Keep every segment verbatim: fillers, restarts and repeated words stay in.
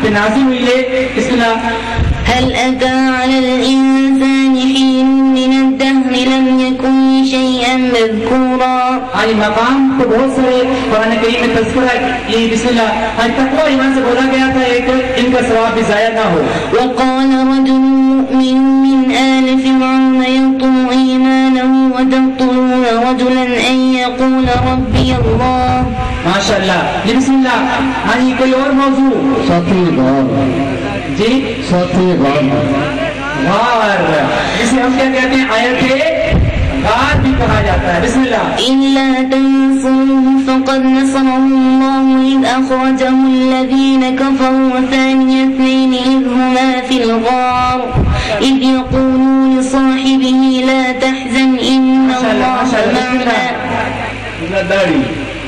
پہ نازل ہوئی ہے. بسم اللہ. هل أتى على الإنسان حين من الدهر لم يكن شيئا مذكورا. آج مقام کو بہت سارے قرآن کریم میں تذکرہ یہ بسم اللہ آج تقوی ایمان سے بولا گیا تھا ایک ان کا ثواب بھی ضائع نہ ہو. وقال رجل مؤمن من آل فرعون يطلب إيمانه وتقتلون رجلا أن يقول ربي الله. ماشاء اللہ. یہ بسم اللہ ہاں یہ کوئی اور موضوع ساتھی غار جی ساتھی غار غار جسے ہم کیا کہتے ہیں آیت غار بھی کہا جاتا ہے. بسم اللہ. إلا تنصروه فقد نصره الله إذ أخرجه الذين كفروا ثاني اثنين إذ هما في الغار إذ يقول لصاحبه لا تحزن إن الله معنا. داڑھی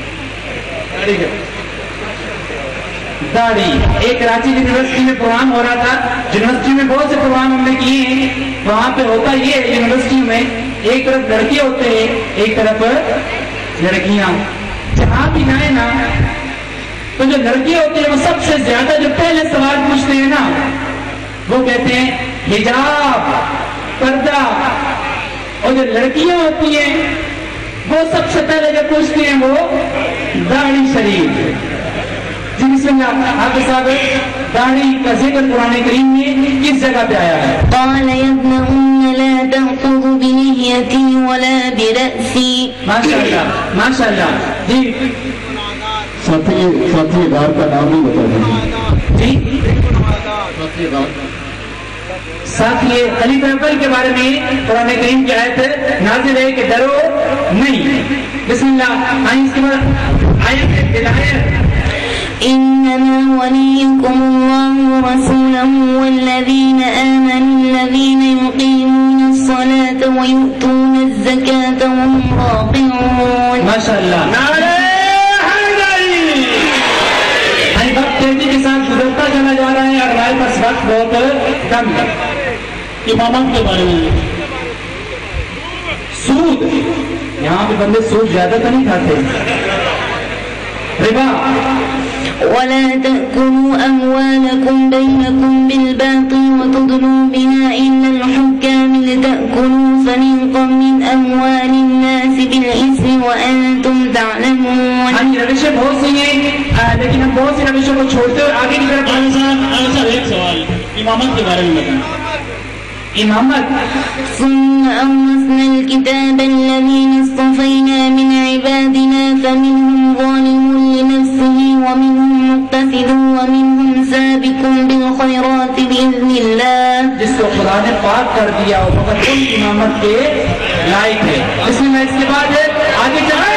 داڑھی ایک کراچی یونیورسٹی میں پروگرام ہو رہا تھا. یونیورسٹی میں بہت سے پروگرام ہم نے کیے ہیں. وہاں پہ ہوتا یہ ہے یونیورسٹی میں ایک طرف لڑکے ہوتے ہیں ایک طرف لڑکیاں. جہاں بھی جائیں نا تو جو لڑکے ہوتے ہیں وہ سب سے زیادہ جو پہلے سوال پوچھتے ہیں نا وہ کہتے ہیں حجاب پردہ, اور جو لڑکیاں ہوتی ہیں وہ سب سے پہلے جو پوچھتے ہیں وہ داڑھی شریف. جی بسم اللہ. آپ صاحب داڑھی کا ذکر قرآن کریم میں کس جگہ پہ آیا ہے؟ قال يا ابن أم لا تأخذ بلحيتي ولا برأسي. ماشاء اللہ ماشاء اللہ. جی ساتھی ساتھی غار کا نام نہیں بتا دیجیے. جی ساتھی غار ساتھی خلیفہ اول کے بارے میں قرآن کریم کی آیت نازل ہے کہ ڈرو نہیں. بسم اللہ. آئیں اس کے بعد آیت ہدایت. إنما وليكم الله ورسوله والذين آمنوا الذين يقيمون الصلاة ويؤتون الزكاة وهم راكعون. ماشاء اللہ. نعرہ حیدری. ہمیں وقت تیزی کے ساتھ گزرتا چلا جا رہا ہے اور ہمارے پاس وقت بہت کم ہے. امامت کے بارے میں سود, یہاں پہ بندے سود زیادہ تو نہیں کھاتے. ربا. ولا تأكلوا أموالكم بينكم بالباطل وتدلوا بها إلى الحكام لتأكلوا فريقا من أموال الناس بالإثم وأنتم تعلمون. ہاں یہ روشیں بہت سی ہیں لیکن ہم بہت سی روشوں کو چھوڑتے ہوئے آگے کی طرف. صاحب ایک سوال امامت کے بارے میں بتائیں. امامت. ثم أورثنا الكتاب الذين اصطفينا من عبادنا فمنهم ظالم لنفسه ومنهم مقتصد ومنهم سابق بالخيرات بإذن الله. جس کو خدا نے پاک کر دیا اور فقط ان امامت کے لائق ہے. اس میں اس کے بعد آگے چلتے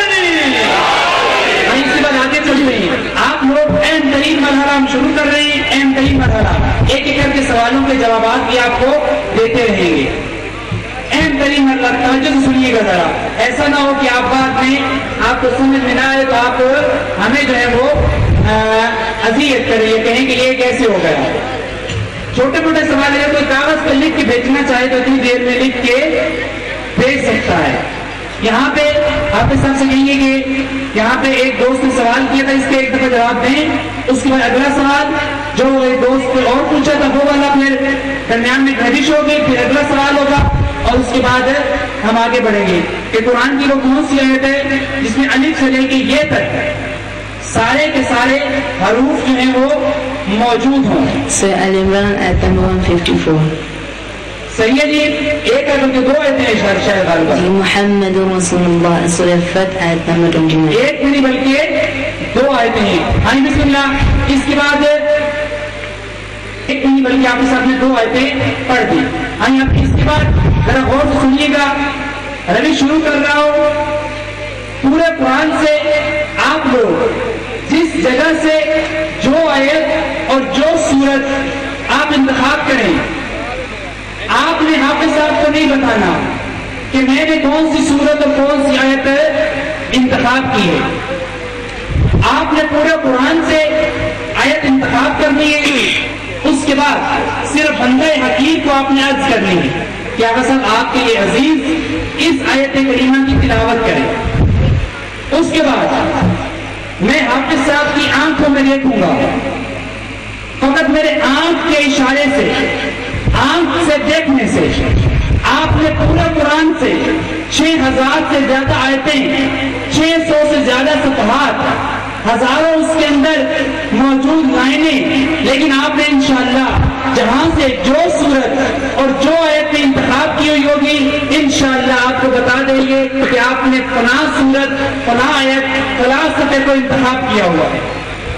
اس کے بعد آگے چلتے ہیں. آپ لوگ اہم ترین مرحلہ ہم شروع کر رہے ہیں. اہم ترین مرحلہ ایک ایک کر کے سوالوں کے جوابات بھی آپ کو دیتے رہیں گے. اہم ترین مرحلہ توجہ سے سنیے گا ذرا. ایسا نہ ہو کہ آپ بعد میں آپ کو سمجھ میں نہ آئے تو آپ ہمیں جو ہے وہ اذیت کریں یہ کہیں کہ یہ کیسے ہو گیا. چھوٹے موٹے سوال ہے کوئی کاغذ پہ لکھ کے بھیجنا چاہے تو اتنی دیر میں لکھ کے بھیج سکتا ہے. یہاں پہ آپ صاحب سے کہیں گے کہ یہاں پہ ایک دوست نے سوال کیا تھا اس کے ایک دفعہ جواب دیں. اس کے بعد اگلا سوال جو ایک دوست نے اور پوچھا تھا وہ والا پھر درمیان میں گردش ہوگی پھر اگلا سوال ہوگا اور اس کے بعد ہم آگے بڑھیں گے کہ قرآن کی وہ کون سی آیت ہے جس میں الف سے لے کے یہ تک سارے کے سارے حروف جو ہیں وہ موجود ہوں. سورہ آل عمران آیت نمبر ایک سو چون. صحیح ہے جی. ایک ہے بلکہ دو آیتیں ہیں شاید غالبا. محمد رسول اللہ سورہ فتح آیت نمبر نو. ایک نہیں بلکہ دو آیتیں ہیں. ہاں بسم اللہ. اس کے بعد ایک نہیں بلکہ آپ کے ساتھ میں دو آیتیں پڑھ دی. ہاں اس کے بعد ذرا غور سے سنیے گا. روی شروع کر رہا ہوں. پورے قرآن سے آپ لوگ جس جگہ سے جو آیت اور جو سورت آپ انتخاب کریں آپ نے حافظ صاحب کو نہیں بتانا کہ میں نے کون سی سورت اور کون سی آیت انتخاب کی ہے. آپ نے پورے قرآن سے آیت انتخاب کرنی ہے. اس کے بعد صرف بندہ حقیق کو آپ نے عرض کرنی ہے کہ آقا صاحب آپ کے لیے عزیز اس آیت کریمہ کی تلاوت کریں. اس کے بعد میں حافظ صاحب کی آنکھوں میں دیکھوں گا میرے آنکھ کے اشارے سے، آنکھ سے دیکھنے سے آپ نے پورے قرآن سے چھ ہزار سے زیادہ آیتیں، چھ سو سے زیادہ صفحات، ہزاروں اس کے اندر موجود لائنیں، لیکن آپ نے انشاءاللہ جہاں سے جو صورت اور جو آیت میں انتخاب کی ہوئی ہوگی انشاءاللہ آپ کو بتا دیں گے کہ آپ نے فلاں صورت، فلاں آیت، فلاں صفحے کو انتخاب کیا ہوا ہے۔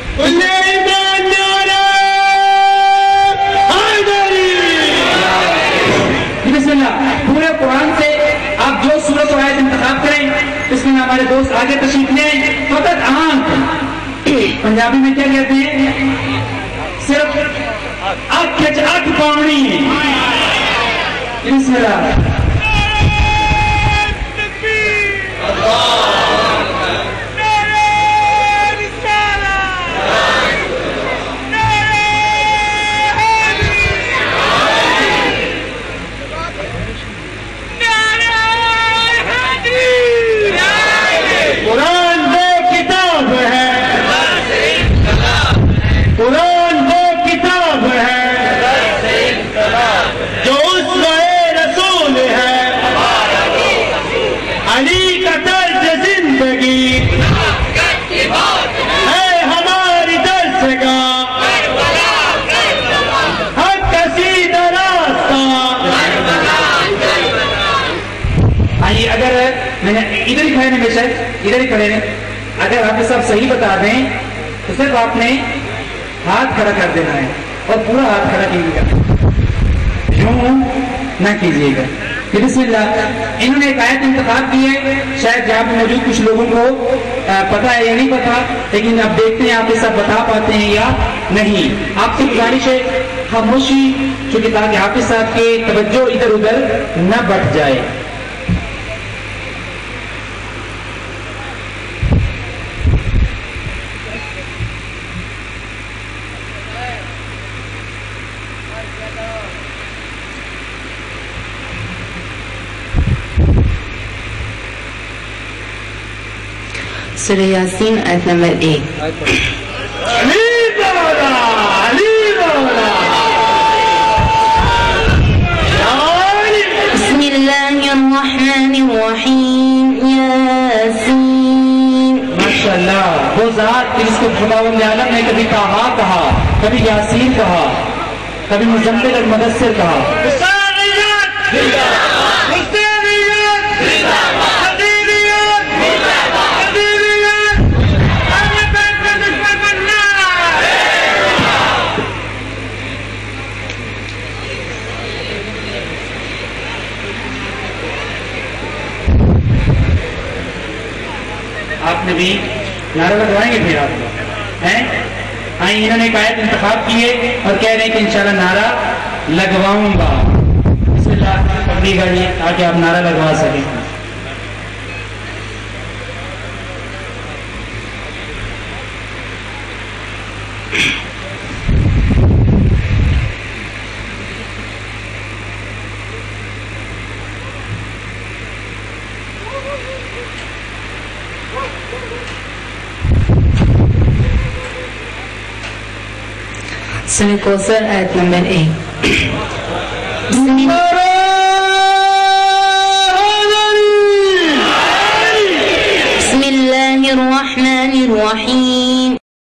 بسم اللہ، پورے قرآن سے آپ جو صورت و آیت انتخاب کریں۔ بسم اللہ، ہمارے دوست آگے تشریف لیں۔ فقط آنکھ، پنجابی میں کیا کہتے ہیں؟ صرف آنکھ آنکھ پاؤنی ہے۔ بسم اللہ، ادھر ہی کھڑے بے شک ادھر ہی کھڑے ہیں۔ اگر آپ سب صحیح بتا دیں تو صرف آپ نے ہاتھ کھڑا کر دینا ہے اور پورا ہاتھ کھڑا کیجیے گا، یوں نہ کیجیے گا۔ بسم اللہ، انہوں نے ایک آیت انتخاب کی ہے، شاید یہاں پہ موجود کچھ لوگوں کو پتا ہے یا نہیں پتا، لیکن اب دیکھتے ہیں آپ یہ سب بتا پاتے ہیں یا نہیں۔ آپ سے گزارش ہے خاموشی، چونکہ تاکہ حافظ صاحب کے توجہ ادھر ادھر نہ بٹ جائے۔ سورہ یاسین آیت نمبر ایک۔ بسم اللہ الرحمن الرحیم، یاسین۔ ماشاءاللہ، وہ ذات جس کو خداوند عالم نے کبھی طٰہٰ کہا، کبھی یاسین کہا، کبھی مزمل اور مدثر کہا۔ آپ نے بھی نعرہ لگوائیں گے پھر آپ لوگ ہیں؟ آئیں، انہوں نے ایک آیت انتخاب کی ہے اور کہہ رہے ہیں کہ انشاءاللہ نعرہ لگواؤں گا۔ بسم اللہ پڑھیے گا جی تاکہ آپ نعرہ لگوا سکیں۔ سورہ کوثر آیت نمبر ایک۔ بسم اللہ الرحمن الرحیم،